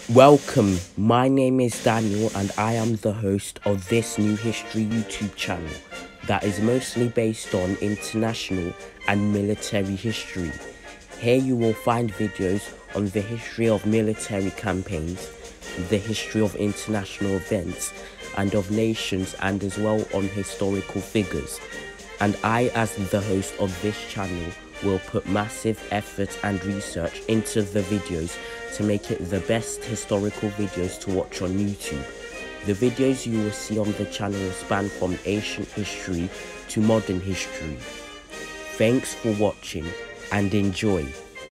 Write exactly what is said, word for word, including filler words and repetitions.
Welcome, my name is Daniel and I am the host of this new history YouTube channel that is mostly based on international and military history. Here you will find videos on the history of military campaigns, the history of international events and of nations, and as well on historical figures. And I, as the host of this channel, will put massive effort and research into the videos to make it the best historical videos to watch on YouTube. The videos you will see on the channel will span from ancient history to modern history. Thanks for watching and enjoy.